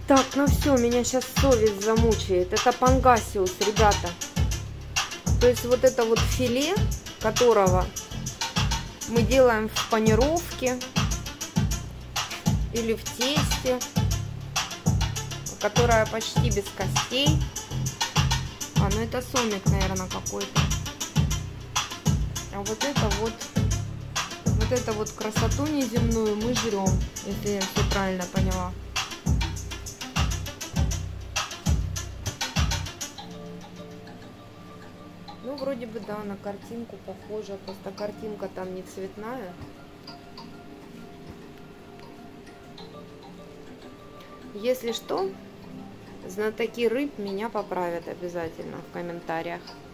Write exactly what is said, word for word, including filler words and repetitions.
Так, ну все, меня сейчас совесть замучает. Это пангасиус, ребята. То есть вот это вот филе, которого мы делаем в панировке или в тесте, которая почти без костей. А, ну это сомик, наверное, какой-то. А вот это вот, вот это вот красоту неземную мы жрем, если я все правильно поняла. Ну, вроде бы, да, на картинку похоже, просто картинка там не цветная. Если что, знатоки рыб меня поправят обязательно в комментариях.